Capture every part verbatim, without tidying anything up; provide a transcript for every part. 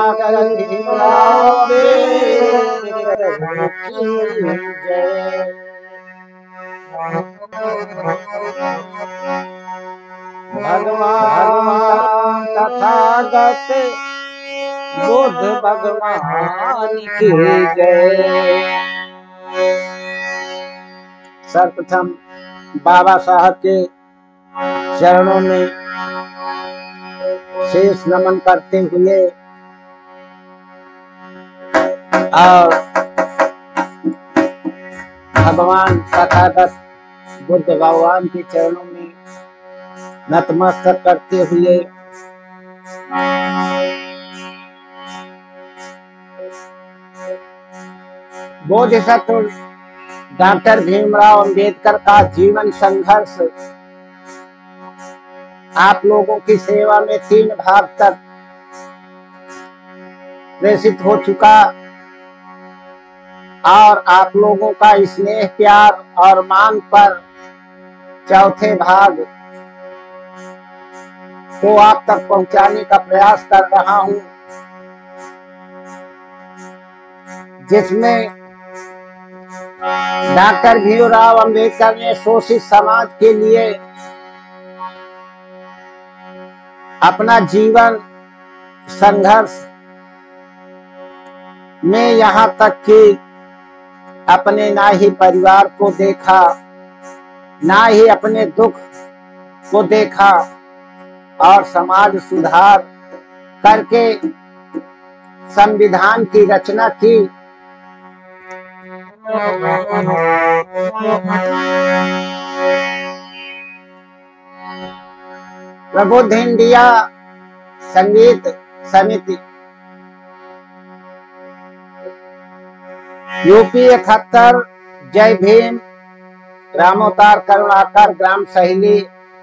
Doctor Bhimrao Ambedkar की जय। भगवान तथागत बुद्ध भगवान की जय। सर्वप्रथम बाबा साहब के चरणों में शेष नमन करते हुए और भगवान तथागत बुद्ध भगवान के चरणों में नतमस्तक करते हुए बोधिसत्व डॉक्टर भीमराव अंबेडकर का जीवन संघर्ष आप लोगों की सेवा में तीन भाग तक प्रेषित हो चुका और आप लोगों का स्नेह प्यार और मान पर चौथे भाग को आप तक पहुंचाने का प्रयास कर रहा हूं, जिसमें डॉक्टर भीमराव अंबेडकर ने शोषित समाज के लिए अपना जीवन संघर्ष में यहाँ तक कि अपने ना ही परिवार को देखा, ना ही अपने दुख को देखा और समाज सुधार करके संविधान की रचना की। प्रबुद्ध इंडिया संगीत समिति यूपी इकहत्तर जय भीम रामोतार करुणाकर ग्राम सहेली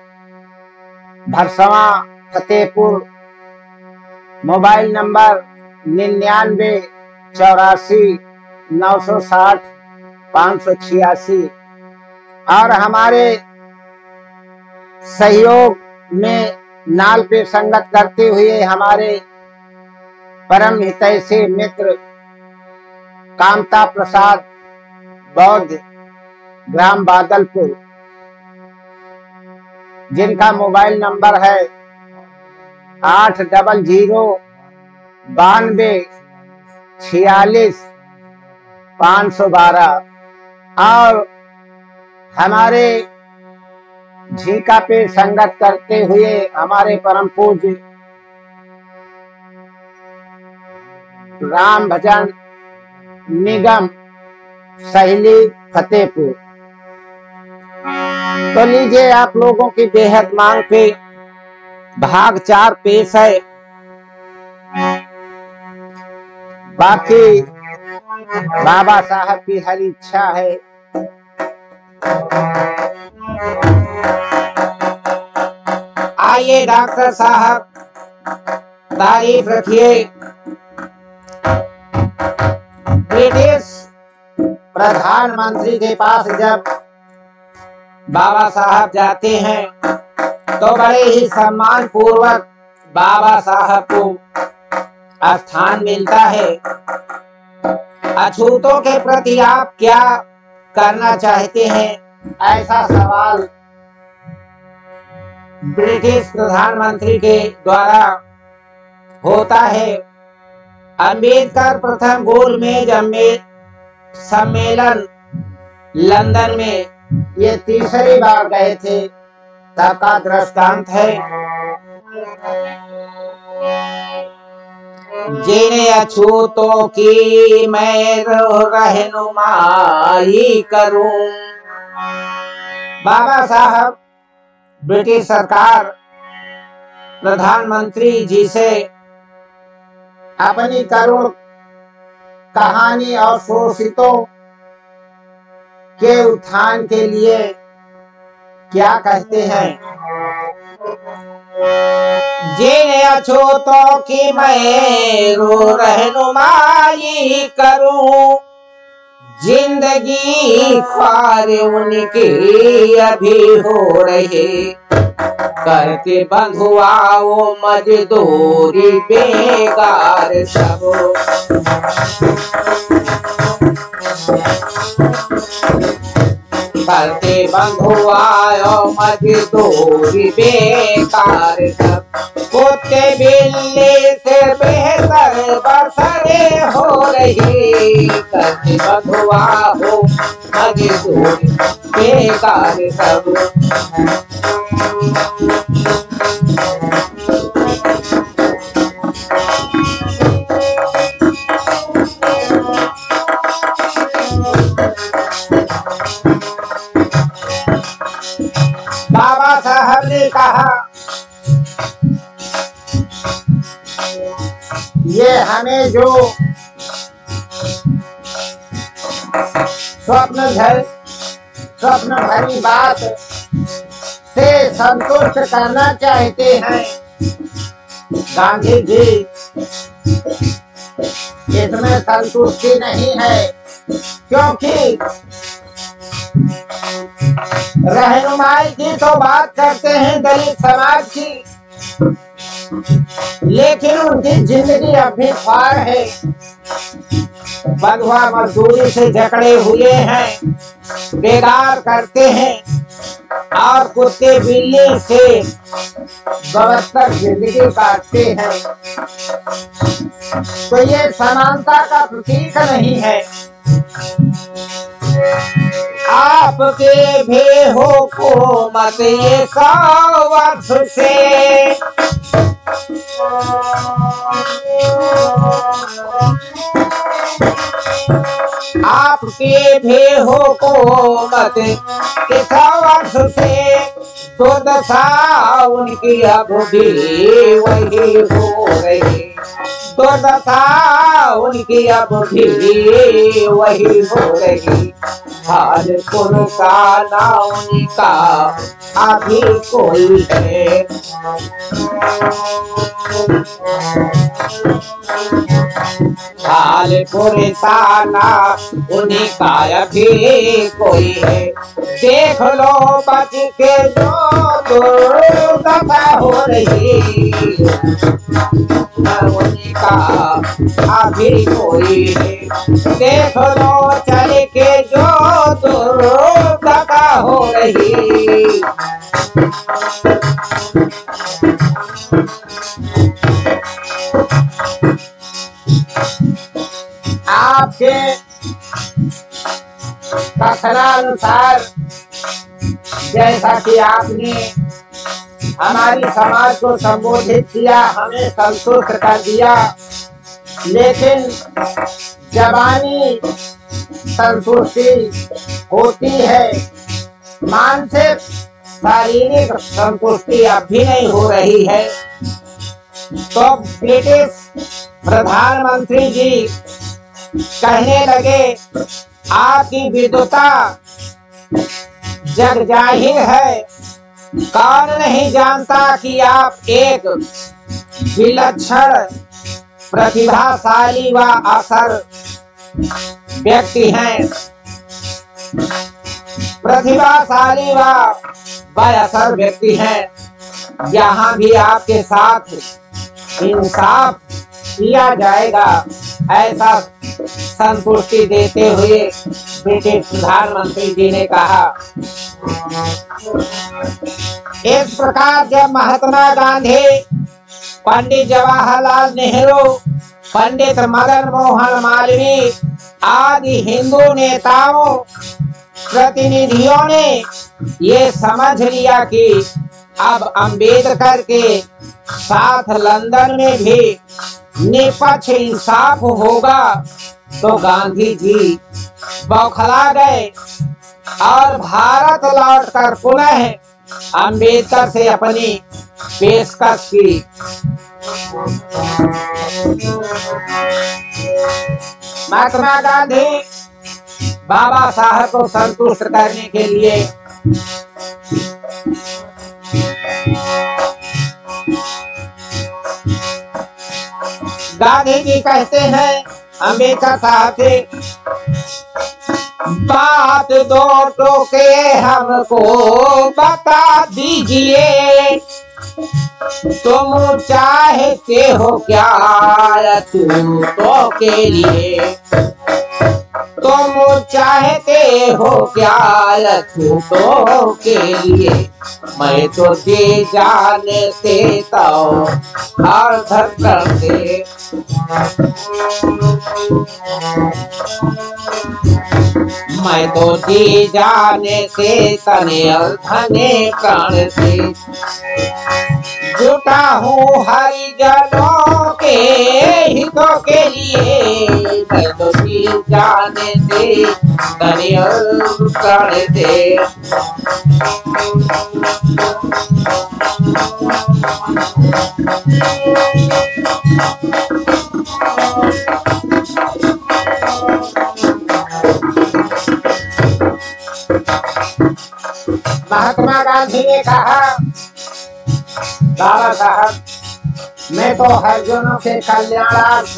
भरसवा फतेहपुर मोबाइल नंबर निन्यानवे चौरासी नौ सौ साठ पाँच सौ छियासी और हमारे सहयोग में नाल पे संगत करते हुए हमारे परम हितैषी मित्र कामता प्रसाद बौद्ध ग्राम बादलपुर, जिनका मोबाइल नंबर है आठ डबल जीरो बानवे छियालीस पाँच सौ बारह और हमारे झीका पे संगत करते हुए हमारे परम पूज्य राम भजन निगम सहेली फतेहपुर। तो लीजिए आप लोगों की बेहद मांग पे भाग चार पेश है। बाकी बाबा साहब की हर इच्छा है। आइए डॉक्टर साहब तारीफ रखिए। ब्रिटिश प्रधानमंत्री के पास जब बाबा साहब जाते हैं तो बड़े ही सम्मान पूर्वक बाबा साहब को स्थान मिलता है। अछूतों के प्रति आप क्या करना चाहते हैं, ऐसा सवाल ब्रिटिश प्रधानमंत्री के द्वारा होता है। अंबेडकर प्रथम गोलमेज सम्मेलन लंदन में ये तीसरी बार गए थे, तब का दृष्टांत है। जिन्हें अछूतों की मैं रहनुमाई करूं। बाबा साहब ब्रिटिश सरकार प्रधानमंत्री जी से अपनी करुण कहानी और शोषितों के उत्थान के लिए क्या कहते हैं। जिन्हें अछूतों की मैं रहनुमाई करूं, जिंदगी ख्वार उनकी अभी हो रहे, करते बंधुआ वो मजदूरी बेकार सब। करते बंधुआ मजदूरी बेकार सब, कुत्ते बिल्ली से बेहतर बसरे हो रही, करते बंधुआ हो मजदूरी बेकार सब। बाबा साहब ने कहा, ये हमें जो स्वप्न भर स्वप्न भरी बात से संतुष्ट करना चाहते हैं, गांधी जी इसमें संतुष्टि नहीं है, क्योंकि रहनुमाई की तो बात करते हैं दलित समाज की, लेकिन उनकी जिंदगी अभी ख्वार है, बंधुआ मजदूरी से जकड़े हुए हैं, बेगार करते हैं और कुत्ते बिल्ली से बदतर जिंदगी काटते हैं। तो ये समानता का प्रतीक नहीं है। आपके भी हो को मत ये सावध से, आपके भी हो को मत के सावध से, तो दशा उनकी अब भी वही हो रही, तो दशा उनकी अब भी वही हो रही, हाल का ना उनका अभी कोई है। हाल पुरसाना उन्हीं का अभी कोई है, देख लो बच के जो दुर्दशा हो रही, उन्हीं का अभी कोई है, देख लो चल के जो दुर्दशा हो रही। आपके कथनानुसार जैसा कि आपने हमारी समाज को संबोधित किया, हमें संतुष्ट कर दिया, लेकिन जबानी संतुष्टि होती है, मानसिक शारीरिक संतुष्टि अब भी नहीं हो रही है। तो ब्रिटिश प्रधानमंत्री जी कहने लगे, आपकी विद्वता जग जाहिर है, कौन नहीं जानता कि आप एक विलक्षण प्रतिभाशाली व असर व्यक्ति हैं, प्रतिभाशाली व असर व्यक्ति हैं। यहाँ भी आपके साथ इंसाफ किया जाएगा, ऐसा संतुष्टि देते हुए ब्रिटिश प्रधानमंत्री जी ने कहा। इस प्रकार जब महात्मा गांधी, पंडित जवाहरलाल नेहरू, पंडित मदन मोहन मालवीय आदि हिंदू नेताओं प्रतिनिधियों ने ये समझ लिया कि अब अंबेडकर के साथ लंदन में भी निष्पक्ष इंसाफ होगा, तो गांधी जी बौखला गए और भारत लौटकर पुनः अंबेडकर से अपनी पेशकश की। महात्मा गांधी बाबा साहब को संतुष्ट करने के लिए गांधी जी कहते हैं अम्बेडकर साहब से, बात दो टोके हमको बता दीजिए, तुम चाहते हो क्या तूतों के लिए, तुम चाहते हो क्या तूतों के लिए, मैं तो जी जान देता हूँ हर धड़कन से, मैं तो जी जाने से तने और धने प्राण से, जुटा हूँ हरिजनों के हितों के लिए, मैं तो जी जाने से तने और प्राण से। महात्मा गांधी ने कहा, बाबा साहब मैं तो हरिजनों के कल्याणार्थ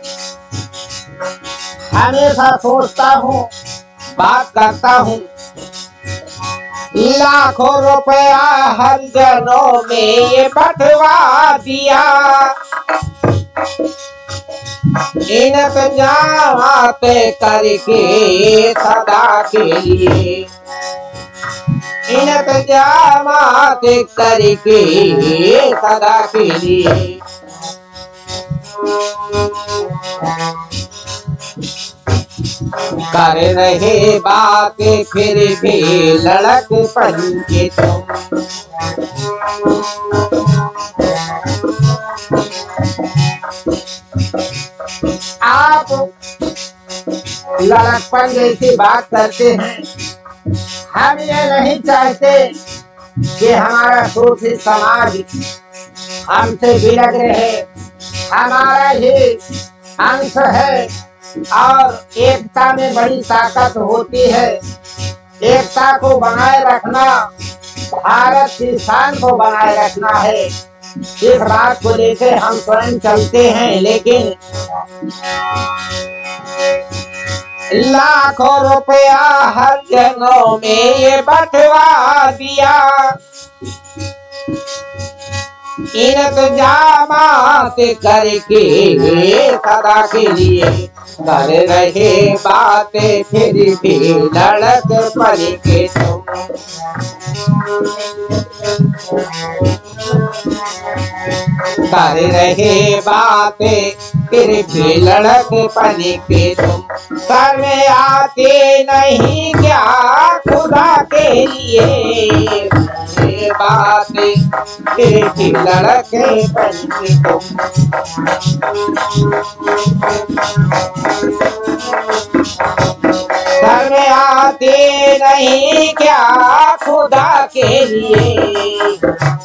हमेशा सोचता हूँ, बात करता हूँ, लाखों रुपया हरिजनों में ये बंटवा दिया, इंतजामात करके सदा के लिए, इंतजामात करके सदा के लिए, कर रहे बात फिर भी लड़क पंके तुम, आप लड़कपन जैसी बात करते हैं, हम ये नहीं चाहते कि हमारा सूफी समाज हमसे बिलग रहे, हमारा ही अंश है और एकता में बड़ी ताकत होती है, एकता को बनाए रखना भारत की शान को बनाए रखना है, इस बात को लेकर हम स्वयं चलते हैं, लेकिन लाखों रुपया हरिजनों में ये बंटवा दिया, इंतजामात करके सदा के लिए, कर रहे बातें फिर भी लड़क पड़ के तुम, कर रहे बातें फिर भी लड़क पड़ के तुम, सर में आते नहीं क्या खुदा के लिए, बातें फिर भी लड़क पड़ के तुम, सर में आते नहीं क्या खुदा के लिए।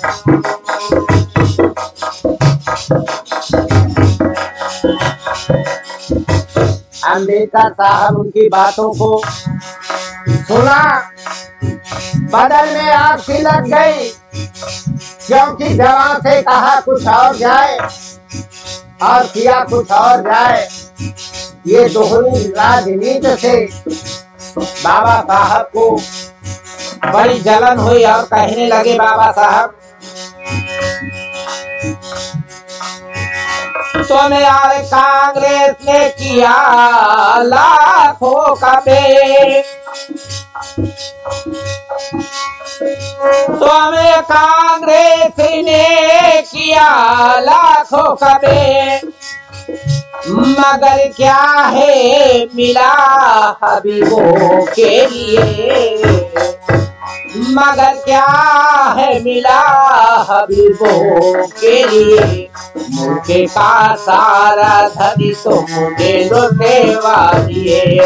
अम्बेडकर साहब उनकी बातों को सुना, बदल में आपकी लग गई, क्योंकि जवान से कहा कुछ और जाए और किया कुछ और जाए, ये दोहरी राजनीति से बाबा साहब को बड़ी जलन हुई और कहने लगे, बाबा साहब तो यार कांग्रेस ने किया लाखों का बे, तो हमें कांग्रेस ने किया लाखों का बे, मगर क्या है मिला हबीबों के लिए, मगर क्या है मिला हबीबों के लिए, मुझे का सारा धनी तो मुझे लुटेवा दिए,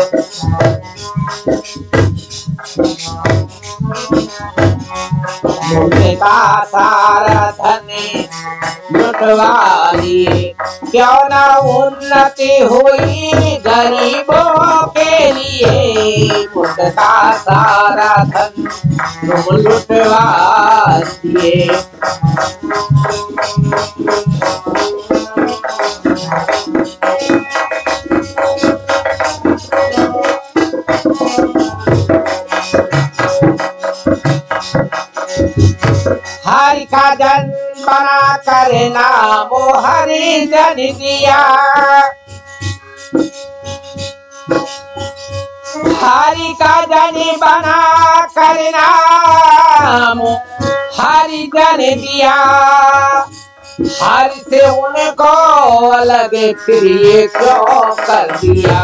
मुझे का सारा धनी लुटवा लिए, क्यों ना उन्नति हुई गरीबों के लिए, मुझे का सारा धन तुम लुटवा दिए। हरि का जन बना कर नाम हरि जन दिया। हरि का जन बना कर नाम हरि जन दिया। हरि से उनको अलग फिर ये क्यों कर दिया।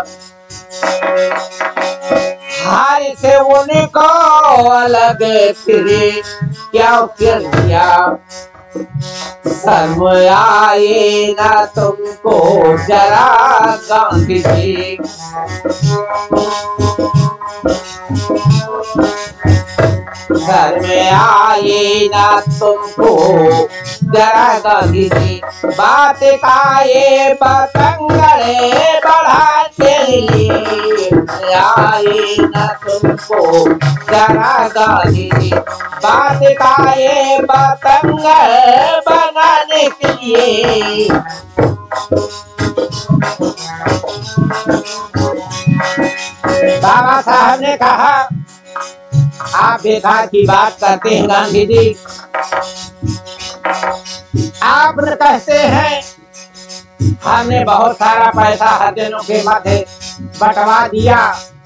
हरि से उनको अलग फिर क्या कर दिया। शर्म आए ना तुमको जरा गांधी जी। शर्म आए ना तुमको जरा गांधी जी। बात का ये पतंगड़े बढ़ाते आए ना तुमको जरा गांधी जी। बात का ये पतंग बनाने के लिए। बाबा साहब ने कहा आप बेकार की बात करते हैं गांधी जी। आप कहते हैं हमने बहुत सारा पैसा हरिजनों के मध्य बंटवा दिया,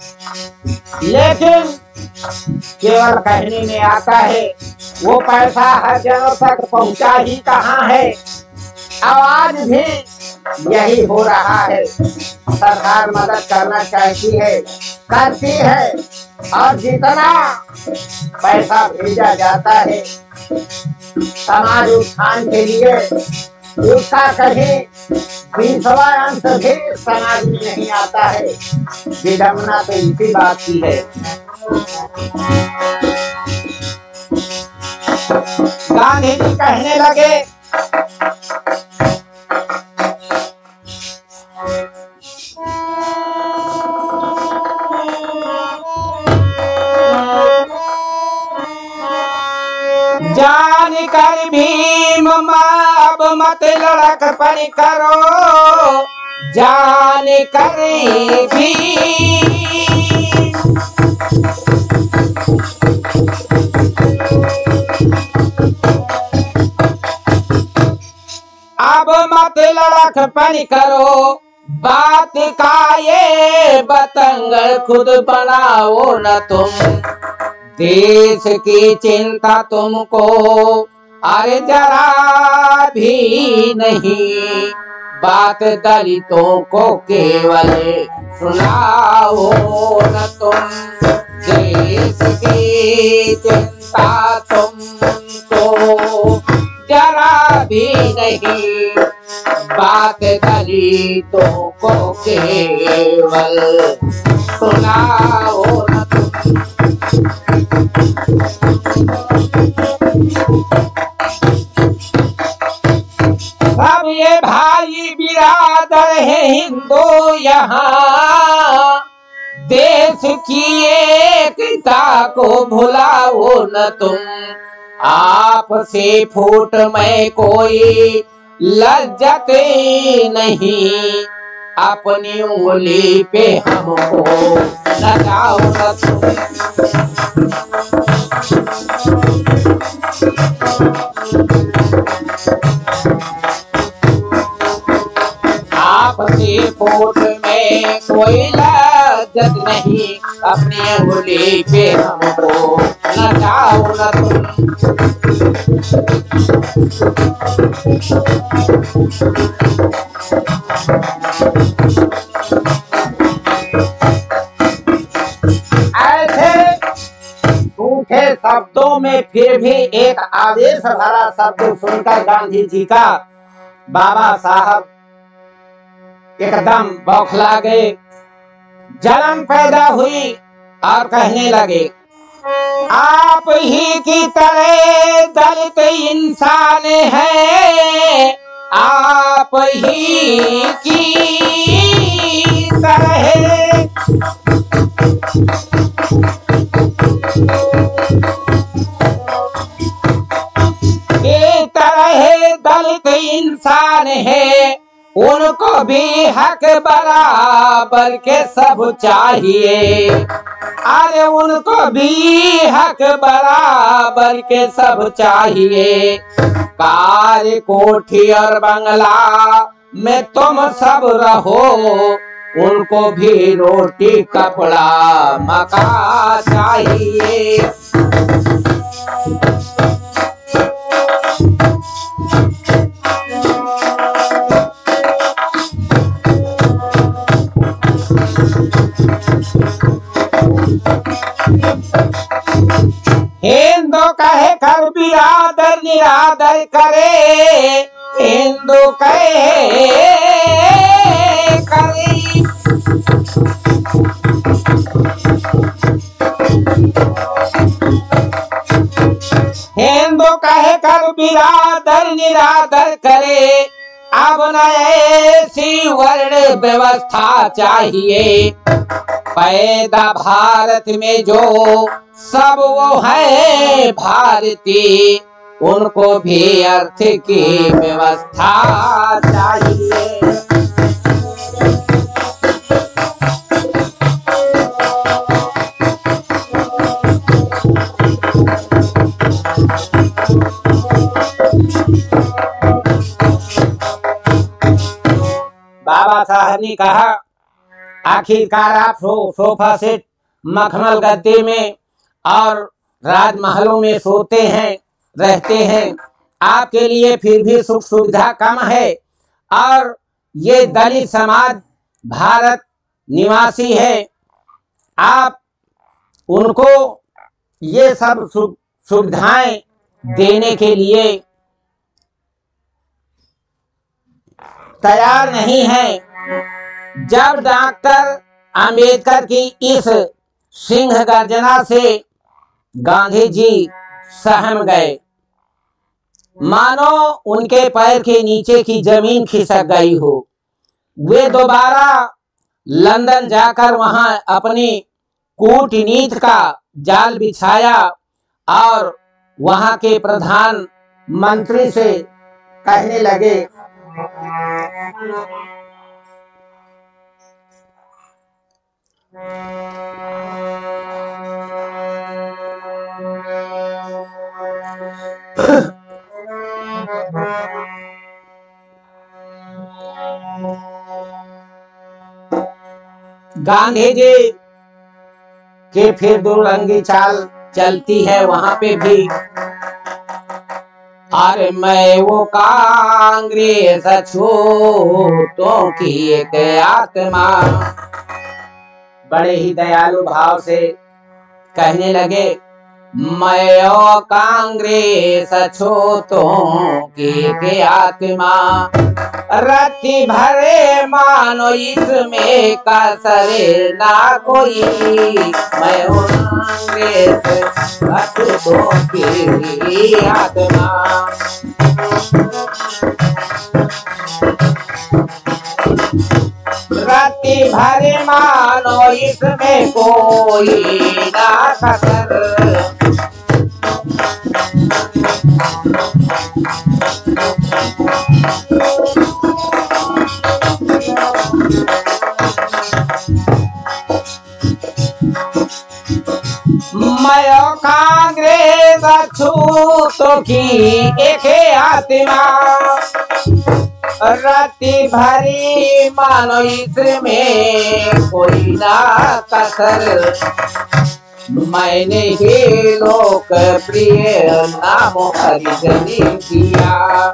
लेकिन केवल कहने में आता है, वो पैसा हरिजनों तक पहुंचा ही कहाँ है। आवाज भी यही हो रहा है। सरकार मदद करना चाहती है, करती है, और जितना पैसा भेजा जाता है समाज उत्थान के लिए, उसका कहीं बीसवा अंश भी समाज में नहीं आता है। विडम्बना तो इसी बात की है। गांधी जी कहने लगे जान कर भीम अब मत लड़क पर करो। जान कर भीम अब मत लड़क पर करो। बात का ये बतंगड़ खुद बनाओ न तुम। देश की चिंता तुमको अरे जरा भी नहीं। बात दलितों को केवल सुनाओ न तुम। देश की चिंता तुमको जरा भी नहीं। बात दलितों को केवल सुनाओ न तुम। अब ये भाई बिरादर है हिंदू यहाँ। देश की एकता को भुलाओ न तुम। आपसे फूट में कोई लज्जत नहीं। अपनी उंगली पे हमको लगाओ न तुम। आपसे फूट में कोई लज्जत नहीं। अपनी उंगली पे हमको लगाओ न तुम। ऐसे सूखे शब्दों में फिर भी एक आवेश भरा शब्द सुनकर गांधी जी का बाबा साहब एकदम बौखला गए। जलन पैदा हुई और कहने लगे आप ही की तरह दलित इंसान है। आप ही की तरह की तरह दलित इंसान है। उनको भी हक बराबर के सब चाहिए। अरे उनको भी हक बराबर के सब चाहिए। कार कोठी और बंगला में तुम सब रहो, उनको भी रोटी कपड़ा मकान चाहिए। हिंदू कहे कर बिरादर निरादर करे, हिंदू कहे करे। हिंदू कहे कर बिरादर निरादर करे। अब न ऐसी वर्ण व्यवस्था चाहिए। पैदा भारत में जो सब वो है भारतीय, उनको भी अर्थ की व्यवस्था चाहिए। बाबा साहब ने कहा, आखिरकार आप सो, सोफा सेट मखमल गद्दे में और राजमहलों में सोते हैं, रहते हैं। आपके लिए फिर भी सुख सुविधा कम है, और ये दलित समाज भारत निवासी है। आप उनको ये सब सुविधाएं देने के लिए तैयार नहीं है। जब डॉक्टर अंबेडकर की इस सिंह गर्जना से गांधी जी सहम गए, मानो उनके पैर के नीचे की जमीन खिसक गई हो। वे दोबारा लंदन जाकर वहां अपनी कूटनीति का जाल बिछाया और वहां के प्रधानमंत्री से कहने लगे, गांधी जी के फिर दुरंगी चाल चलती है वहां पे भी। अरे मैं वो कांग्रेस छोटों की एक आत्मा, बड़े ही दयालु भाव से कहने लगे, मैं वो कांग्रेस छोटों की एक आत्मा, रत्ती भरे मानो इसमें कसरे ना कोई, मैं वो कांग्रेस छोटों की आत्मा। रत्ती भरे मानो इसमें कोई ना कसर, मैं कांग्रेस छूतों की एक आत्मा, रत्ती भरी मानो इसमें कोई ना कसर, मैंने ही लोकप्रिय नाम हरिजनी किया।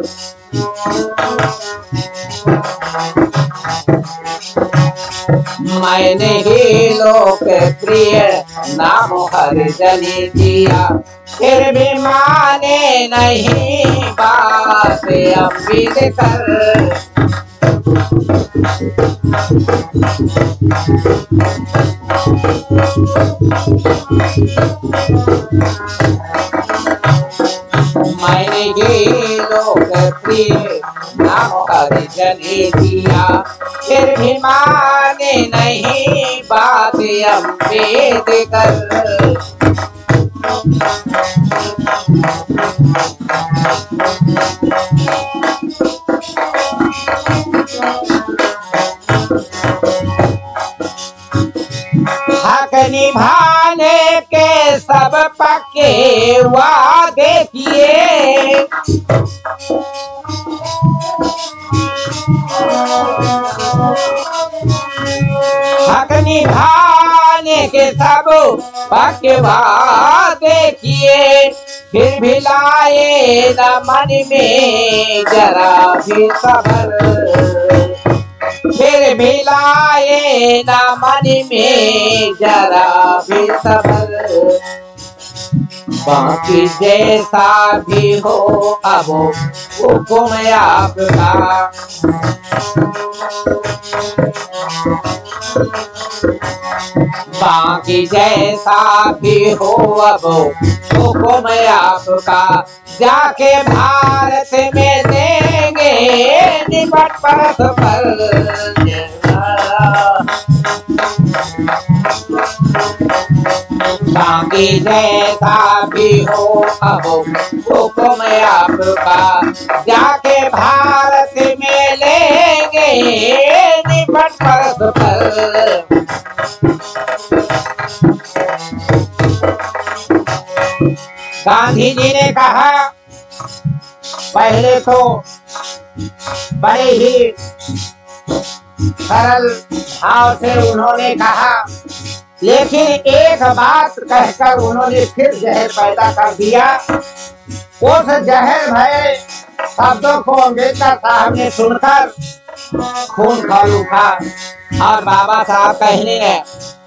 मैंने ही लोकप्रिय नाम हरिजनी किया, फिर भी माने नहीं बात अम्बेडकर। मैंने ये लोकप्रिय नाम हरिजनी दिया, फिर भी माने नहीं बात अम्बेडकर। हक निभाने के सब पक्के वादे किए, हक निभाने के सब पक्के वादे किए, फिर भी लाए न मन में जरा भी सबर, फिर भी लाए न मन में जरा भी सबर। बाकी जैसा भी हो अब हुक्म आपका, बाकी जैसा भी हो अब हुक्म आपका, जाके भारत में देंगे निपट परत पर। बाकी जैसा भी हो अब हुक्म आपका, जाके भारत में लेंगे निपट परत पर। गांधी जी ने कहा, पहले तो बड़े ही सरल भाव से उन्होंने कहा, लेकिन एक बात कहकर उन्होंने फिर जहर पैदा कर दिया। उस जहर भरे शब्दों को अम्बेडकर साहब ने सुनकर खून खौल उठा और बाबा साहब कहने लगे,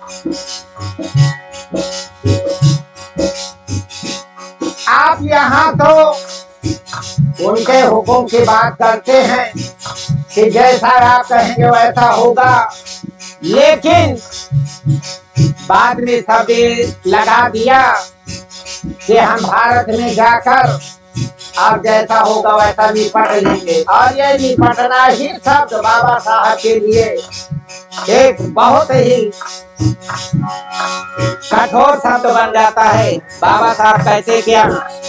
आप यहाँ तो उनके हुक्म की बात करते हैं कि जैसा आप कहेंगे वैसा होगा, लेकिन बाद में सब लगा दिया कि हम भारत में जाकर आप जैसा होगा वैसा निपट लेंगे। और ये निपटना ही शब्द बाबा साहब के लिए एक बहुत ही कठोर शब्द बन जाता है। बाबा साहब कहते क्या,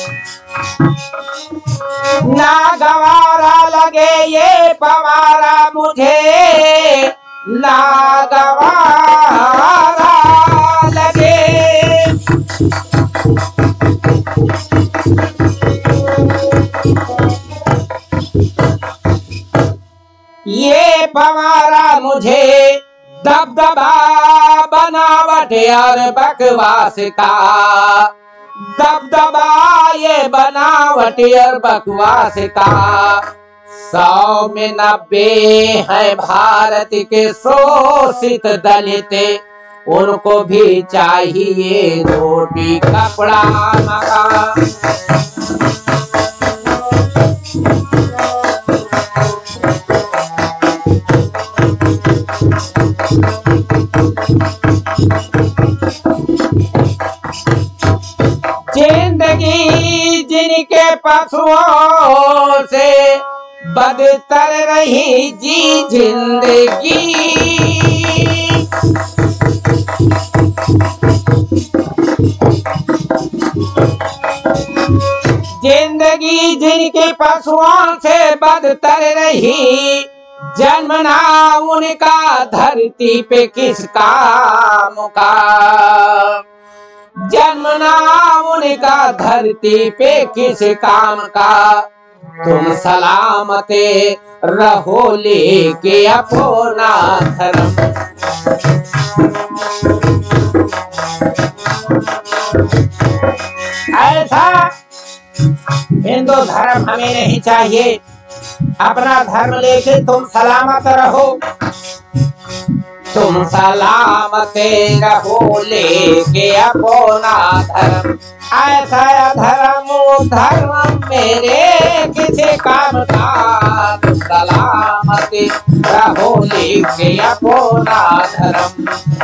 ना गवारा लगे ये पवारा मुझे, ना गवारा लगे, ये पवारा मुझे दबदबा बनावट और बकवास का, दबदबा ये बनावट और बकवास का। सौ में नब्बे है भारत के शोषित दलित, उनको भी चाहिए रोटी कपड़ा मकान। जिंदगी जिनके पशुओं से बदतर रही जी जिंदगी, जिंदगी जिनके पशुओं से बदतर रही, जन्मना उनका धरती पे किस काम का, जन्मना उनका धरती पे किस काम का। तुम सलामते रहो लेके अपना धर्म, ऐसा हिंदू धर्म हमें नहीं चाहिए। अपना धर्म लेके तुम सलामत रहो, तुम सलामते रहो लेके अपना धर्म। ऐसा धर्म धर्म मेरे किसी काम का, तुम सलामते रहो लेके अपना धर्म।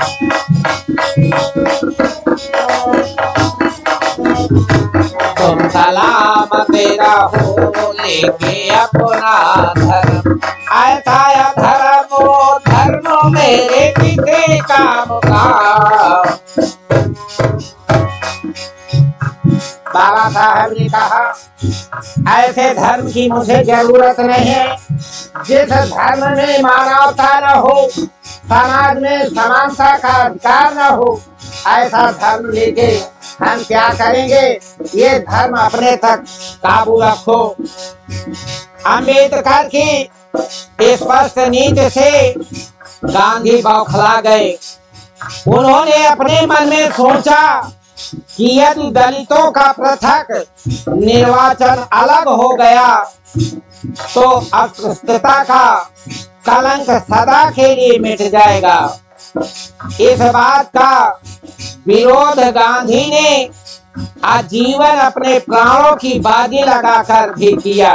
तुम सलामते रहो लेके अपना धर्म। ऐसा धर्म धर्म मेरे किसी काम का। बाबा साहब ने कहा ऐसे धर्म की मुझे जरूरत नहीं है जिस धर्म में मानवता न हो, समाज में समानता का अधिकार न हो। ऐसा धर्म लेके हम क्या करेंगे? ये धर्म अपने तक काबू रखो। अम्बेडकर की स्पष्ट नीति से गांधी बौखला गए। उन्होंने अपने मन में सोचा कि यदि दलितों का पृथक निर्वाचन अलग हो गया तो अस्पृश्यता का कलंक सदा के लिए मिट जाएगा। इस बात का विरोध गांधी ने आजीवन अपने प्राणों की बाजी लगाकर भी किया।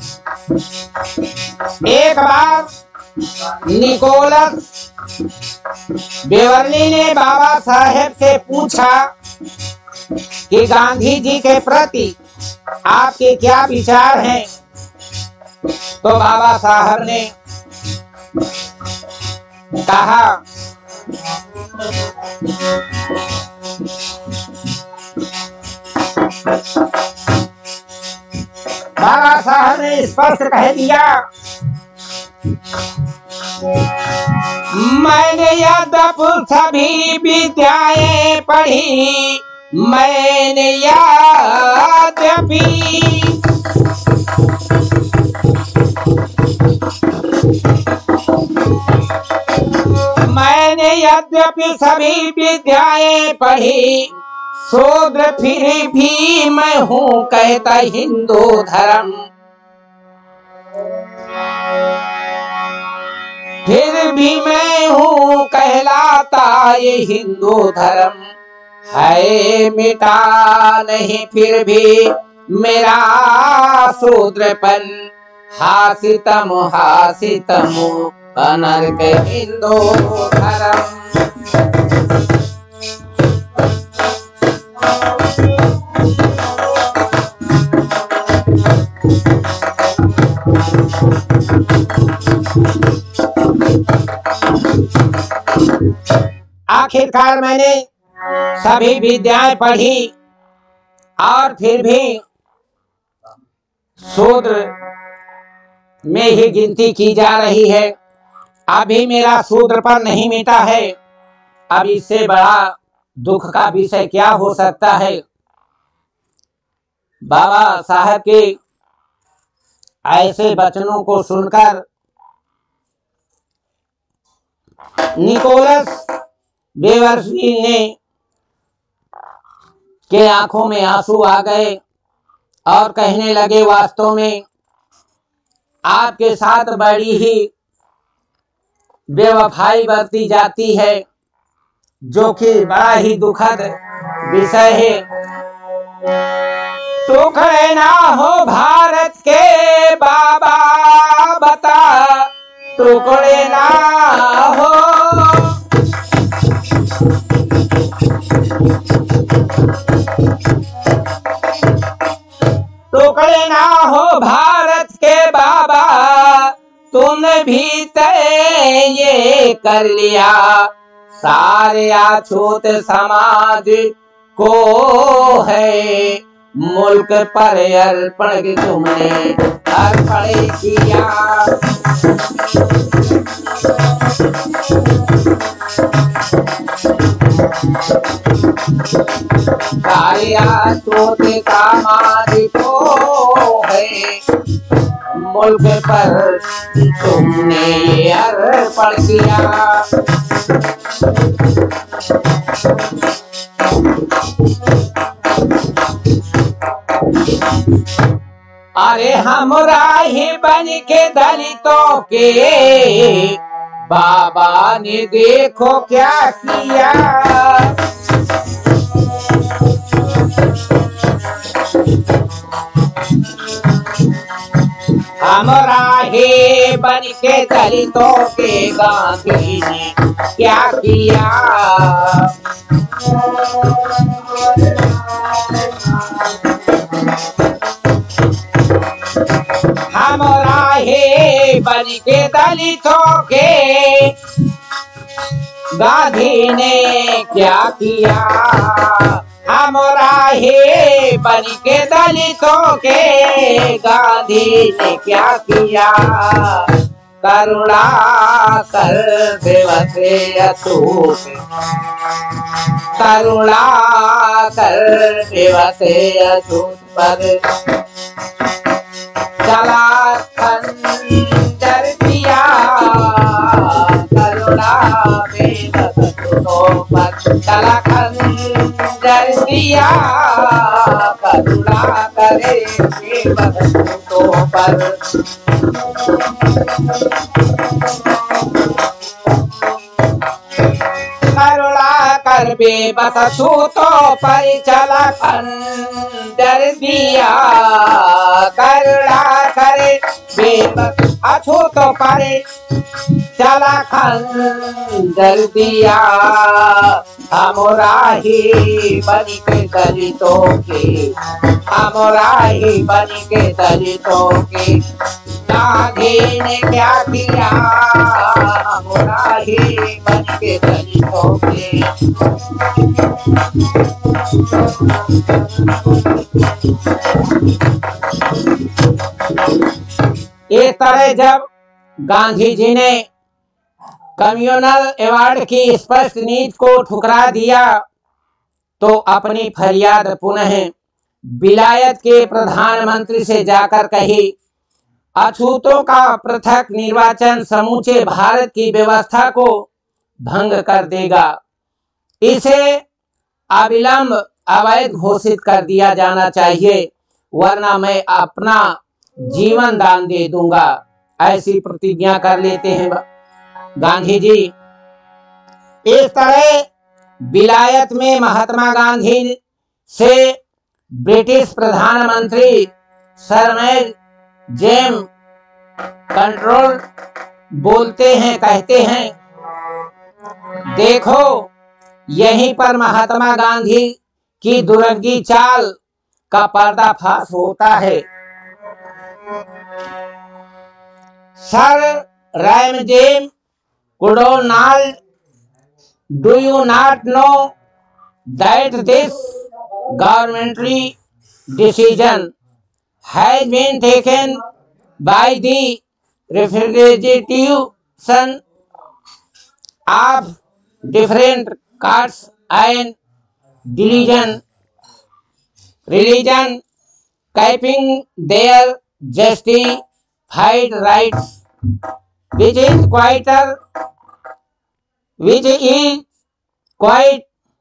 एक बार निकोलस बेवर्ली ने बाबा साहेब से पूछा कि गांधी जी के प्रति आपके क्या विचार हैं? तो बाबा साहब ने कहा बाबा साहब ने स्पष्ट कह दिया, मैंने यद्यपि सभी विद्याएं पढ़ी, मैंने यद्यपि मैंने यद्यपि सभी विद्याएं पढ़ी, शूद्र फिर भी मैं हूँ कहता हिंदू धर्म। फिर भी मैं हूँ कहलाता ये हिंदू धर्म है, मिटा नहीं फिर भी मेरा शूद्रपन। हासितम हासितम अनर्क हिंदू धर्म। आखिरकार मैंने सभी विद्याएं पढ़ी और फिर भी शूद्र में ही गिनती की जा रही है। अभी मेरा शूद्रपन नहीं मिटा है। अब इससे बड़ा दुख का विषय क्या हो सकता है? बाबा साहब के ऐसे वचनों को सुनकर निकोलस बेवर्ली ने के आंखों में आंसू आ गए और कहने लगे, वास्तव में आपके साथ बड़ी ही बेवफाई बरती जाती है, जो कि बड़ा ही दुखद विषय है। टुकड़े ना हो भारत के बाबा बता, टुकड़े ना हो, टुकड़े ना हो भारत के बाबा, तुमने भी तय ये कर लिया। सारे अछूत समाज को है मुल्क पर अर्पण तुमने अर्पण किया। सारे अछूत समाज को है मुल्क पर तुमने ये अर्पण किया। अरे हमरा ही बन के दलितों के बाबा ने देखो क्या किया। हमरा ही बन के दलितों के गांधी ने क्या किया। हमरा ही बन के दलितों के गांधी ने क्या किया। हमारा ही बन के दलितों के गांधी ने क्या किया, करुणा कर देवते अतूट, करुणा कर देवते अतूट पर चला खंजर दिया, करुणा देवतों पर चला खंजर दिया, करुणा करे देवतों पर। करुणा कर बेबस छूतों पर चला खंजर दिया, करुणा करे बेबस अछूतों पर चला खंजर दिया, हमारा ही बन के दलितों के, हमारा ही बन के दलितों के गांधी ने क्या किया, हमारा ही बन के दलितों के। इस तरह जब गांधी जी ने कम्युनल अवार्ड की स्पष्ट नीति को ठुकरा दिया तो अपनी फरियाद पुनः विलायत के प्रधानमंत्री से जाकर कही। अछूतों का पृथक निर्वाचन समूचे भारत की व्यवस्था को भंग कर देगा, इसे अविलंब अवैध घोषित कर दिया जाना चाहिए, वरना मैं अपना जीवन दान दे दूंगा, ऐसी प्रतिज्ञा कर लेते हैं गांधी जी। इस तरह विलायत में महात्मा गांधी से ब्रिटिश प्रधानमंत्री सर जेम्स कंट्रोल बोलते हैं, कहते हैं, देखो यहीं पर महात्मा गांधी की दुरंगी चाल का पर्दाफाश होता है। Sir Ramsay MacDonald, do you not know that this governmentary decision has been taken by the representation of different castes and religion, religion, keeping their justified rights, which is quite which is quite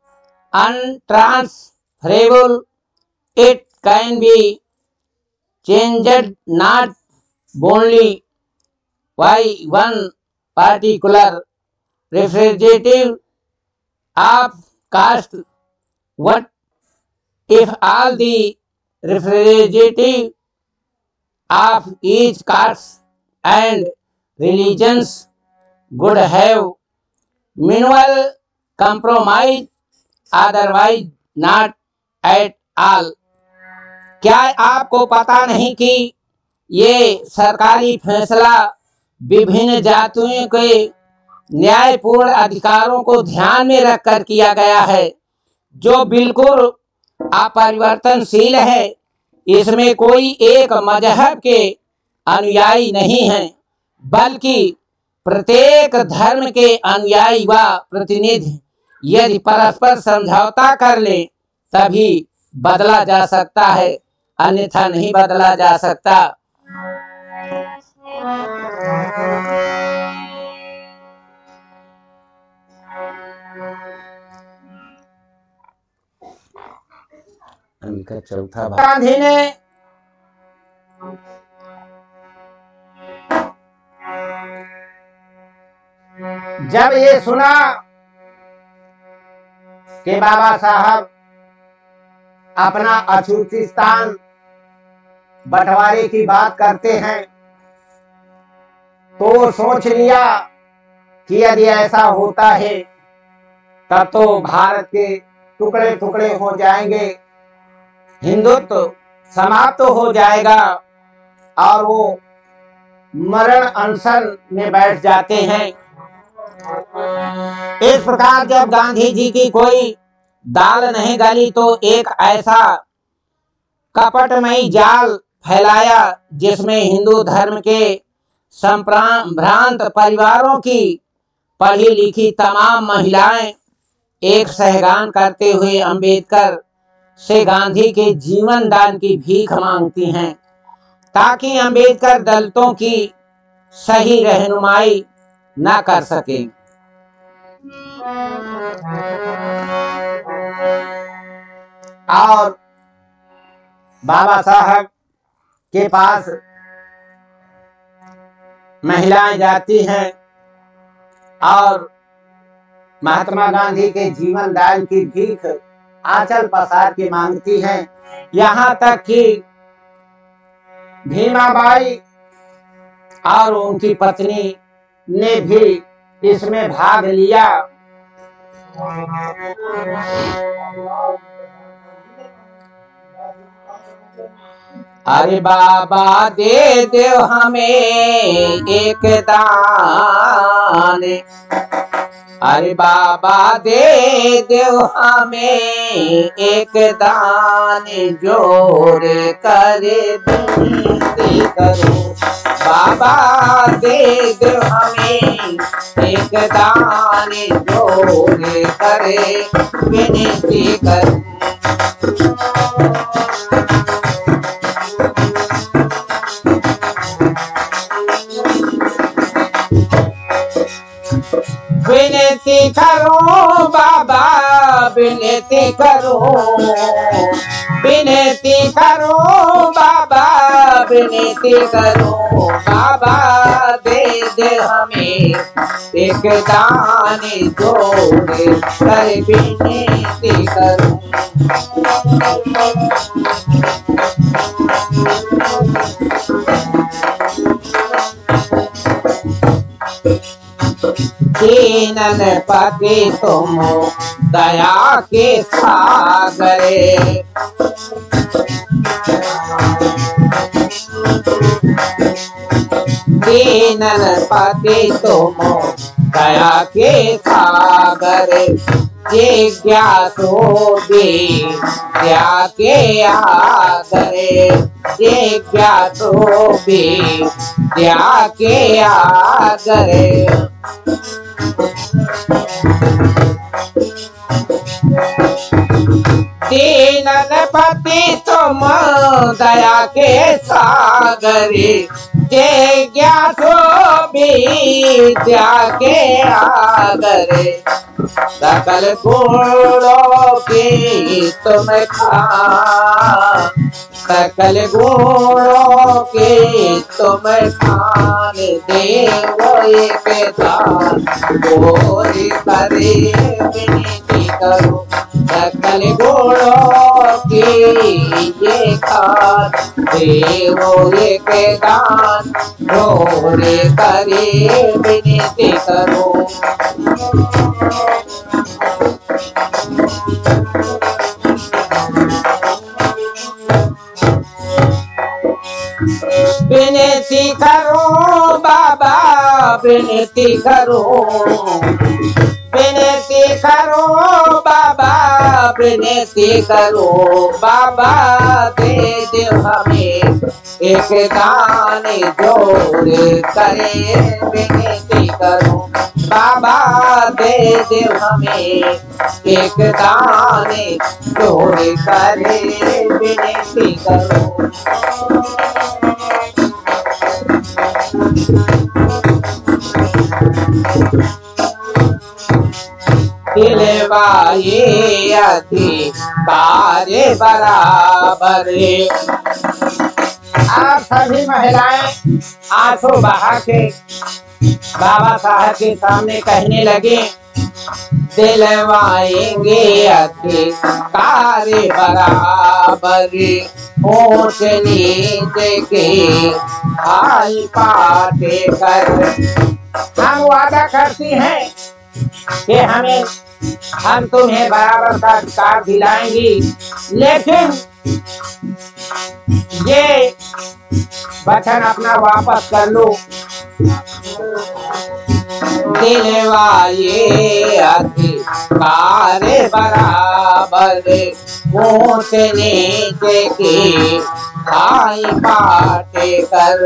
untransferable. It can be changed not only by one particular representative of caste, what if all the representatives of each caste and religions would have minimal compromise, otherwise not at all। क्या आपको पता नहीं कि ये सरकारी फैसला विभिन्न जातियों के न्यायपूर्ण अधिकारों को ध्यान में रखकर किया गया है, जो बिल्कुल अपरिवर्तनशील है। इसमें कोई एक मजहब के अनुयायी नहीं है, बल्कि प्रत्येक धर्म के अनुयायी व प्रतिनिधि यदि परस्पर समझौता कर ले तभी बदला जा सकता है, अन्यथा नहीं बदला जा सकता। चौथा गांधी ने जब ये सुना कि बाबा साहब अपना अछूतिस्तान बंटवारे की बात करते हैं, तो सोच लिया कि यदि ऐसा होता है तब तो भारत के टुकड़े टुकड़े हो जाएंगे, हिंदुत्व समाप्त तो हो जाएगा और वो मरण अनशन में बैठ जाते हैं। इस प्रकार जब गांधी जी की कोई दाल नहीं गली तो एक ऐसा कपटमयी जाल फैलाया जिसमें हिंदू धर्म के संभ्रांत परिवारों की पढ़ी लिखी तमाम महिलाएं एक सहगान करते हुए अंबेडकर से गांधी के जीवन दान की भीख मांगती हैं ताकि अंबेडकर दलितों की सही रहनुमाई न कर सके। और बाबा साहब के पास महिलाएं जाती हैं और महात्मा गांधी के जीवन दान की भीख आंचल पसार के मांगती हैं। यहाँ तक कि भीमाबाई और उनकी पत्नी ने भी इसमें भाग लिया। अरे बाबा दे दे हमें एक दान, अरे बाबा दे दे हमें एक दान, जोर करे विनती करो। बाबा दे दे हमें एक दान, जोर करे विनती करो। विनती करो बाबा विनती करो, विनती करो बाबा विनती करो। बाबा दे दे हमें एक दान, जोर कर विनती करो। दीनन पति तुम दया के सागरे, दीनन पति तुम दया के सागरे। जिज्ञासु विद्या के आगरे, जिज्ञासु विद्या के आगरे। दीनन पति तुम दया के सागरे, जिज्ञासु विद्या के आगरे। सकल गुणों की तुम खान, सकल गुणों की तुम खान, देवो एक दान, जोर करे विनती करो। सकल गुणों की ये खान, देवो एक दान, जोर करे विनती करो। विनती करो बाबा विनती करो, विनती करो बाबा विनती करो। बाबा दे दे हमें एक दान, जोर करे विनती करो। बाबा दे दे हमें एक दान, जोर करे विनती करो। दिलवाए अधिकार बराबर। आप सभी महिलाएं आंसू बहा के बाबा साहब के सामने कहने लगे, दिलवाएंगे अधिकार बराबर, ऊंच नीच के हाल पाटे कर। हम वादा करती हैं कि हमें हम तुम्हें बराबर का अधिकार दिलाएंगी, लेकिन ये वचन अपना वापस कर लो। दिलवा ये अधिकार बराबर, ऊंच नीचे की खाई बाटे कर।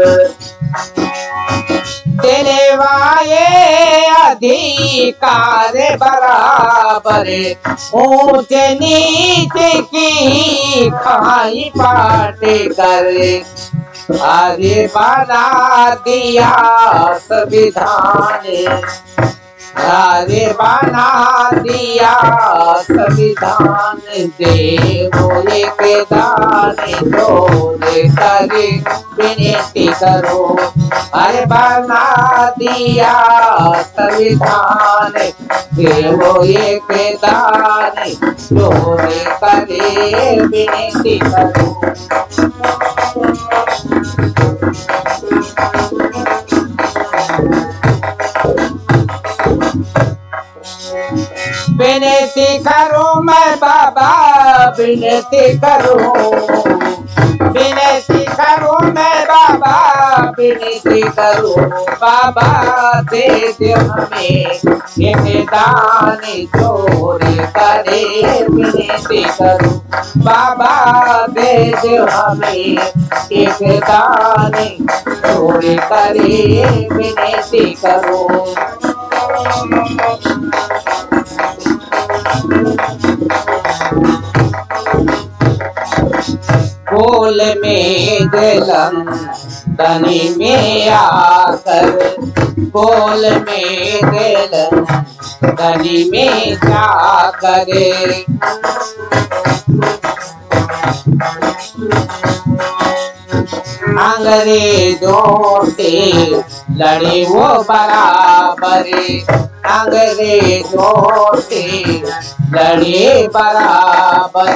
दिलवा ये अधिकार बराबर, ऊंच नीचे की खाई बाटे कर। अरे बना दिया संविधान, अरे बना दिया संविधान, देवो एक दान जोड़े करे विनती करो। अरे बना दिया संविधान, देवो एक दान जोड़े करे विनती करो। विनती करूं मैं बाबा, विनती करूं, विनती करूं मैं बाबा, विनती करूं बाबा, दे दे हमें एक दान चोरी करे। विनती करूं बाबा, दे दे हमें एक दान चोरी करे। विनती करूं गोल में जलन तनी में आकर, गोल में जलन तनी में जाकर। अंग्रेजों से लड़े वो बराबर, अंग्रेजों से लड़े बराबर।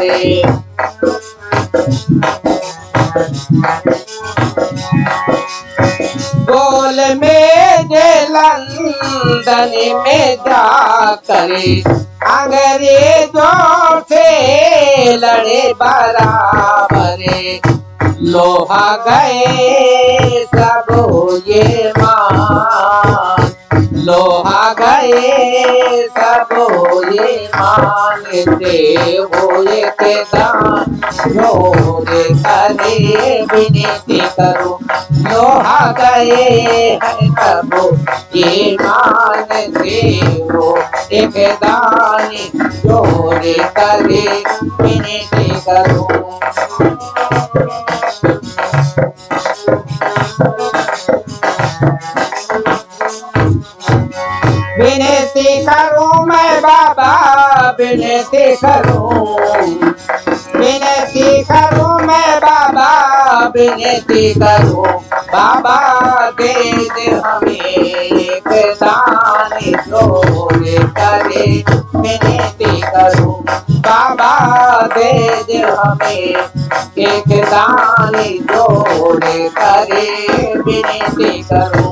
गोल में लंदन में जाकर अंग्रेजों से लड़े बराबर। लोहा गए सब ये मान, लोहा गए सब ये मान, देवो एक दान जोड़े करे विनती करो। लोहा गए हैं सब ये मान, देवो एक दान जोड़े करे विनती करो। विनती करूं मैं बाबा, विनती करूं, विनती करूं मैं बाबा, विनती करूं बाबा, दे दे हमें एक दान जोड़े करे। विनती करूं बाबा, दे दे हमें एक दान जोड़े करे। विनती करूं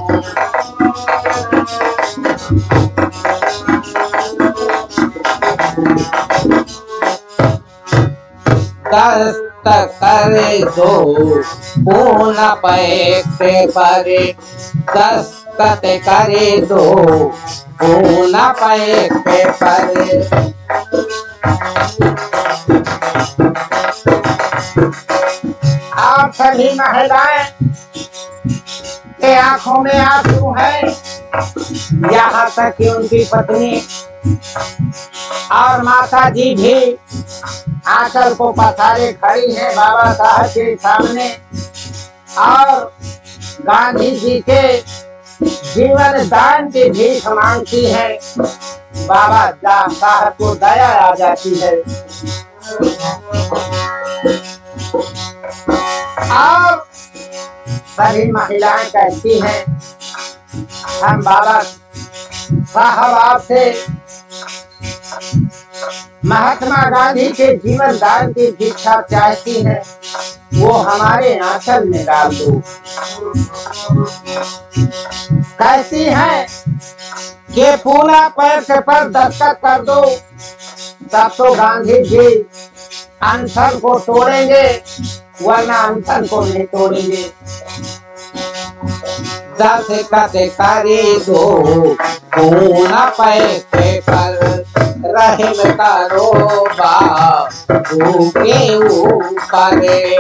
दस्त कर दो पूर्ण पैसे पर, दस्तखत करे दो पूर्ण पैसे पर। आप सभी महिलाएं के आंखों में आंसू है, यहाँ तक कि उनकी पत्नी और माता जी भी आंचल को पसारे खड़ी है बाबा साहब के सामने, और गांधी जी के जीवन दान की भीख मांगती है। बाबा साहब को दया आ जाती है और सभी महिलाएं कहती हैं, हम बाबा साहब आपसे महात्मा गांधी के जीवन दान की भिक्षा चाहती है, वो हमारे आंचल में डाल दो। कहती है कि पूरा पैर पर दस्तखत कर दो, तब तो गांधी जी अनशन को तोड़ेंगे, वरना अनशन को नहीं तोड़ेंगे। दस्तखत करे दो खून पैसे पर, रहम करो बाबू के ऊपर।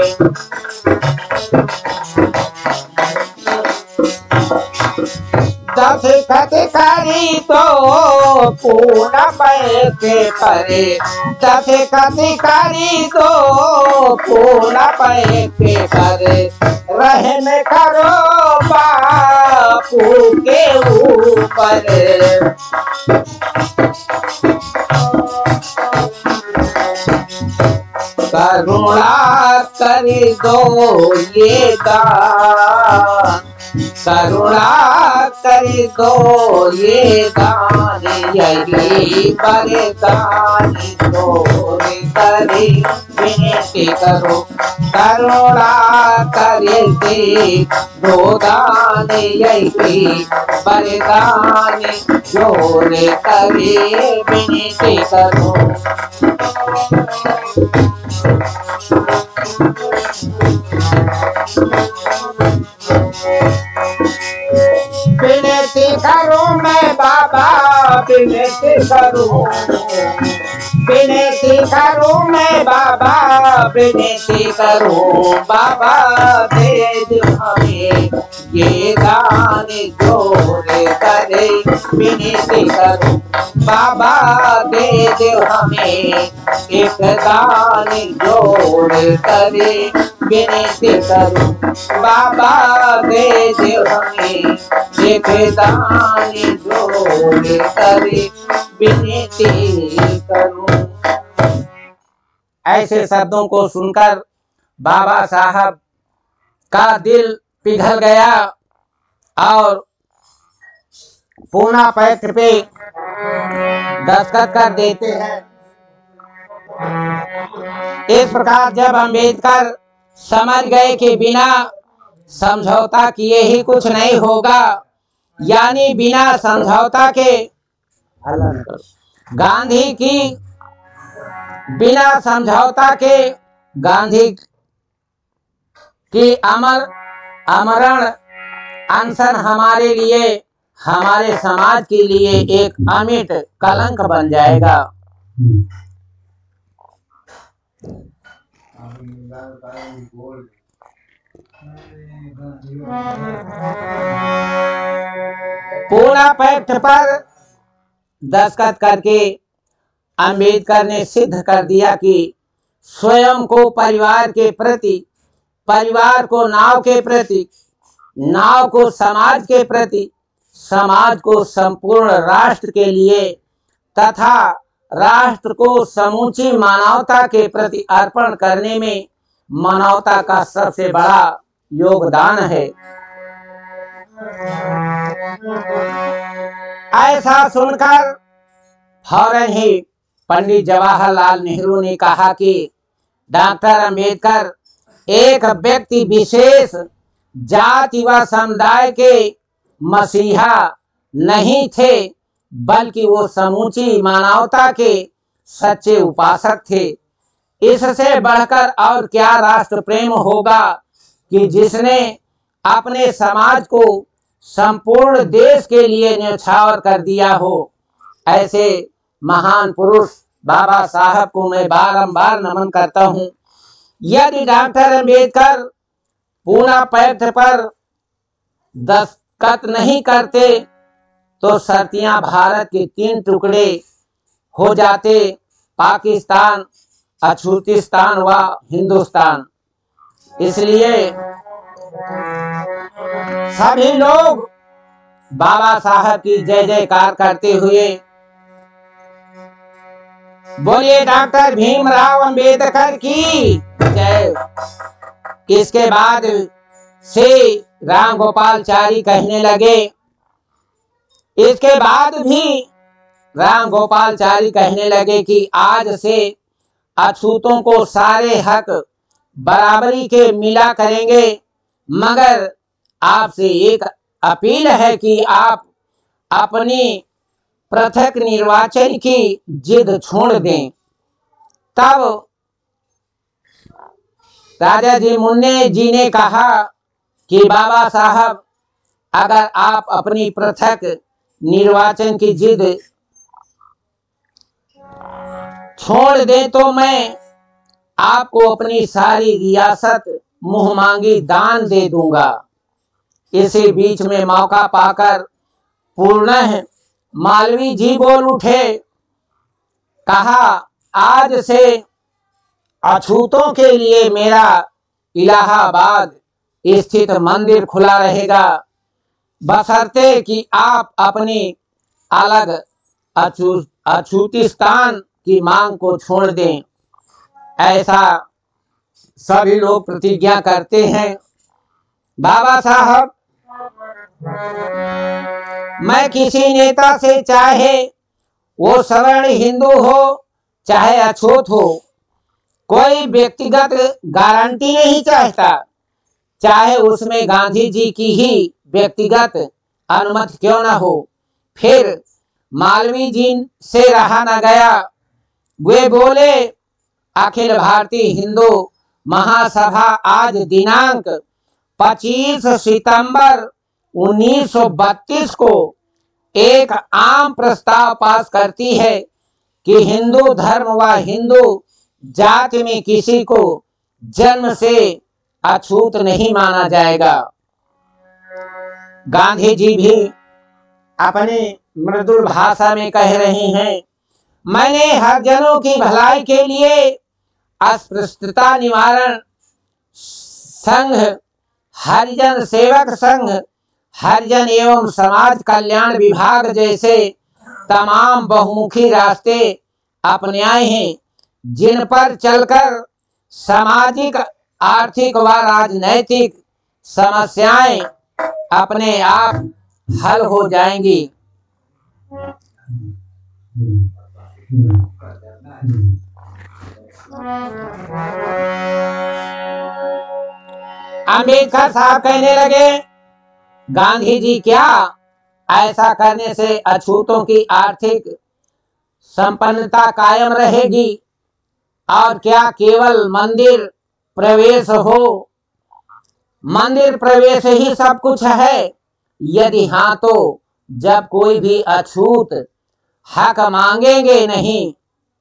दस्तखत करी तो खून पैसे पर, दस्तखत करी तो खून पैसे पर, रहम करो बापू के ऊपर। करुणा कर दो ये दान, करुणा कर दो ये दान, यही वरदान तोरे करे विनती करो। करुणा कर दे दो दान, यही वरदान तोरे करे विनती करो। विनती करूं मैं बाबा, विनती करूं, विनती करूं मैं बाबा, विनती करूं बाबा, दे दो हमें ये दान जोड़े करे। विनती करूं बाबा, दे दो हमें एक दान जोड़ करे। विनती करूं बाबा, दे दो हमें एक दान जोड़ करे। विनती करूं। ऐसे शब्दों को सुनकर बाबा साहब का दिल पिघल गया और पूना पत्र पे दस्तखत कर देते हैं। इस प्रकार जब अंबेडकर समझ गए कि बिना समझौता किए ही कुछ नहीं होगा, यानी बिना समझौता के गांधी की बिना समझौता के गांधी की अमर आमरण अनशन हमारे लिए, हमारे समाज के लिए एक अमिट कलंक बन जाएगा। पूरा पत्र पर दस्तखत करके अंबेडकर ने सिद्ध कर दिया कि स्वयं को परिवार के प्रति, परिवार को नाव के प्रति, नाव को समाज के प्रति, समाज को संपूर्ण राष्ट्र के लिए तथा राष्ट्र को समूची मानवता के प्रति अर्पण करने में मानवता का सबसे बड़ा योगदान है। ऐसा सुनकर फौरन ही पंडित जवाहरलाल नेहरू ने कहा कि डॉक्टर अंबेडकर एक व्यक्ति विशेष जाति व समुदाय के मसीहा नहीं थे, बल्कि वो समूची मानवता के सच्चे उपासक थे। इससे बढ़कर और क्या राष्ट्र प्रेम होगा कि जिसने अपने समाज को संपूर्ण देश के लिए न्यौछावर कर दिया हो। ऐसे महान पुरुष बाबा साहब को मैं बारंबार नमन करता हूँ। यदि डॉक्टर अंबेडकर पूना पत्र पर दस्तखत नहीं करते तो शर्तियां भारत के तीन टुकड़े हो जाते, पाकिस्तान, अछूतिस्तान व हिंदुस्तान। इसलिए सभी लोग बाबा साहब की जय जयकार करते हुए बोलिए डॉक्टर भीमराव अंबेडकर की जय। इसके बाद से राम गोपालचारी कहने लगे, इसके बाद भी राम गोपालचारी कहने लगे कि आज से अछूतों को सारे हक बराबरी के मिला करेंगे, मगर आपसे एक अपील है कि आप अपनी पृथक निर्वाचन की जिद छोड़ दें। तब राजा जी मुन्ने जी ने कहा कि बाबा साहब अगर आप अपनी पृथक निर्वाचन की जिद छोड़ दें तो मैं आपको अपनी सारी रियासत मुंह मांगी दान दे दूंगा। इसी बीच में मौका पाकर पूर्ण मालवी जी बोल उठे, कहा आज से अछूतों के लिए मेरा इलाहाबाद स्थित मंदिर खुला रहेगा, बशर्ते कि आप अपनी अलग अछू अछूतिस्तान की मांग को छोड़ दें। ऐसा सभी लोग प्रतिज्ञा करते हैं। बाबा साहब, मैं किसी नेता से, चाहे वो सवर्ण हिंदू हो चाहे अछूत हो, कोई व्यक्तिगत गारंटी नहीं चाहता, चाहे उसमें गांधी जी की ही व्यक्तिगत अनुमति क्यों न हो। फिर मालवीय जी से रहा न गया, वे बोले, अखिल भारतीय हिंदू महासभा आज दिनांक पच्चीस सितंबर उन्नीस सौ बत्तीस को एक आम प्रस्ताव पास करती है कि हिंदू धर्म व हिंदू जाति में किसी को जन्म से अछूत नहीं माना जाएगा। गांधी जी भी अपनी मृदुल भाषा में कह रहे हैं, मैंने हरिजनों की भलाई के लिए अस्पृश्यता निवारण संघ, हरिजन सेवक संघ, हरिजन एवं समाज कल्याण विभाग जैसे तमाम बहुमुखी रास्ते अपनाए हैं, जिन पर चलकर सामाजिक, आर्थिक व राजनैतिक समस्याएं अपने आप हल हो जाएंगी। अम्बेडकर साहब कहने लगे, गांधी जी, क्या ऐसा करने से अछूतों की आर्थिक संपन्नता कायम रहेगी और क्या केवल मंदिर प्रवेश हो, मंदिर प्रवेश ही सब कुछ है? यदि हाँ तो जब कोई भी अछूत हक मांगेंगे नहीं,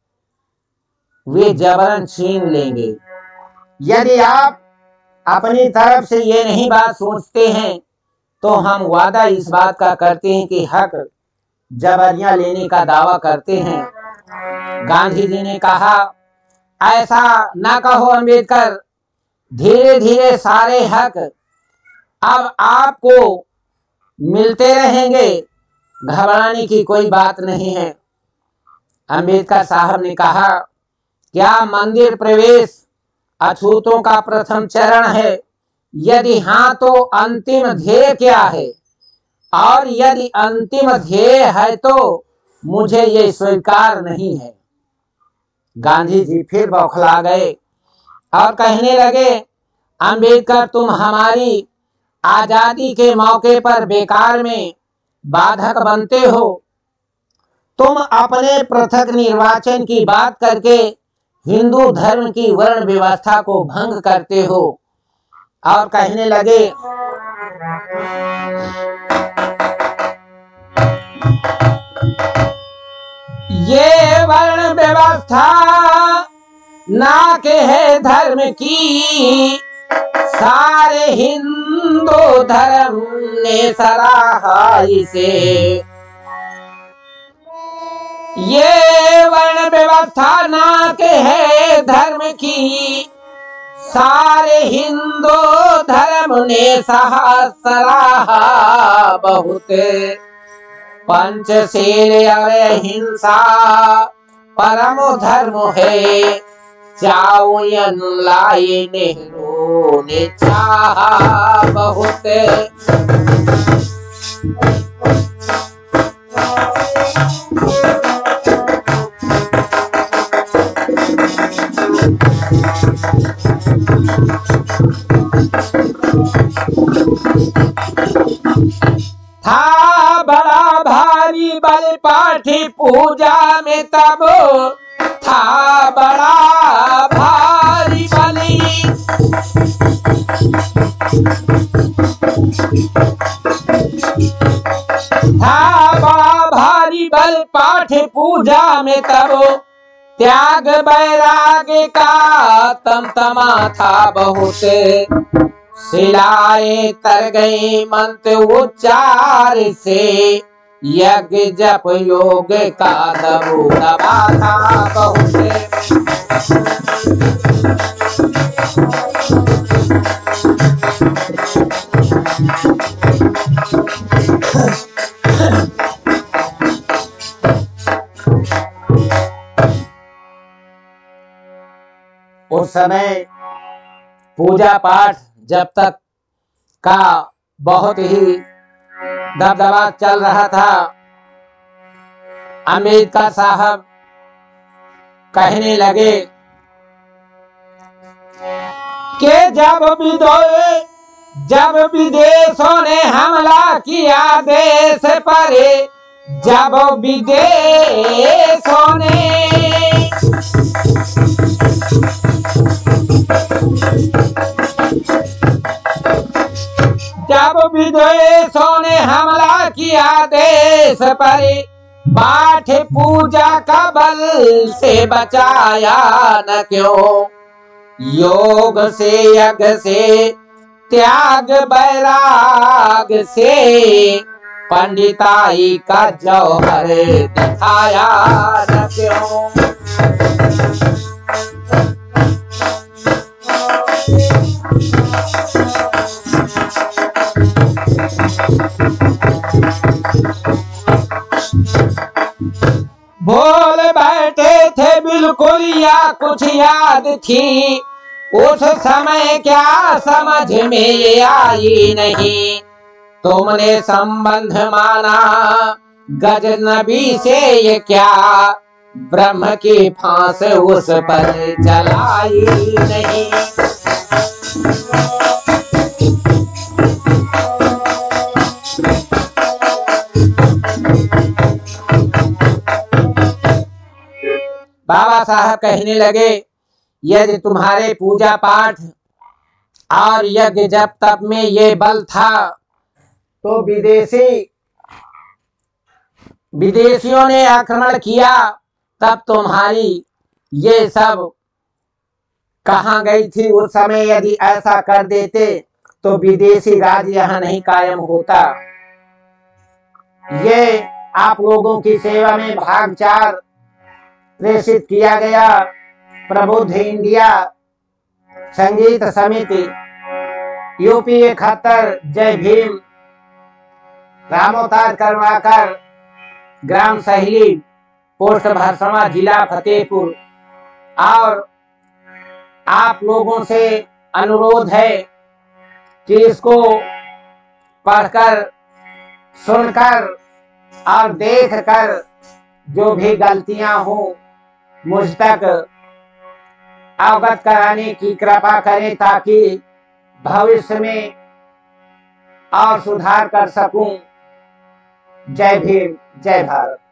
वे जबरन छीन लेंगे। यदि आप अपनी तरफ से ये नहीं बात सोचते हैं तो हम वादा इस बात का करते हैं कि हक जबरियां लेने का दावा करते हैं। गांधी जी ने कहा, ऐसा ना कहो अम्बेडकर, धीरे धीरे सारे हक अब आपको मिलते रहेंगे, घबराने की कोई बात नहीं है। अम्बेडकर साहब ने कहा, क्या मंदिर प्रवेश अछूतों का प्रथम चरण है? यदि हाँ तो अंतिम ध्येय क्या है? और यदि अंतिम ध्येय है तो मुझे ये स्वीकार नहीं है। गांधी जी फिर बौखला गए और कहने लगे, अम्बेडकर, तुम हमारी आजादी के मौके पर बेकार में बाधक बनते हो। तुम अपने पृथक निर्वाचन की बात करके हिंदू धर्म की वर्ण व्यवस्था को भंग करते हो। और कहने लगे, ये वर्ण व्यवस्था ना के है धर्म की, सारे हिंदू धर्म ने सराहा इसे। ये वर्ण व्यवस्था ना के है धर्म की, सारे हिंदू धर्म ने सराहा बहुत। पंचशील अहिंसा परम धर्म है, चाउयन लाई नेहरू ने चाहा बहुत। था बड़ा भारी बल पाठी पूजा में, तब था बड़ा भारी बलि। बल पाठ पूजा में तब त्याग बैराग्य का तमतमा था बहुत। शिलाएं तर गई मंत्र उच्चार से, यज्ञ जप योग का दबो दबा था बहुत। उस समय पूजा पाठ जब तक का बहुत ही दबदबा चल रहा था। अम्बेडकर साहब कहने लगे कि जब विदेश जब विदेशों ने हमला किया देश पर, जब विदेशों ने जब विदेशों ने हमला किया देश पर, पाठ पूजा का बल से बचाया न क्यों। योग से यज्ञ से त्याग बैराग से, पंडिताई का जौहर दिखाया न क्यों। बोल बैठे थे बिल्कुल या कुछ याद थी, उस समय क्या समझ में ये आई नहीं। तुमने संबंध माना गजनबी से, ये क्या ब्रह्म की फांस उस पर चलाई नहीं। बाबा साहब कहने लगे यदि तुम्हारे पूजा पाठ और यज्ञ जप तप में ये बल था, तो विदेशी विदेशियों ने आक्रमण किया, तब तुम्हारी ये सब कहाँ गई थी। उस समय यदि ऐसा कर देते तो विदेशी राज यहाँ नहीं कायम होता। ये आप लोगों की सेवा में भाग चार प्रेषित किया गया प्रबुद्ध इंडिया संगीत समिति, यूपी इकहत्तर, जय भीम, रामोतार करवाकर, ग्राम सहेली, पोस्ट भरसवा, जिला फतेहपुर। और आप लोगों से अनुरोध है कि इसको पढ़कर, सुनकर और देखकर जो भी गलतियां हो मुझ तक अवगत कराने की कृपा करें, ताकि भविष्य में और सुधार कर सकूं। जय भीम, जय भारत।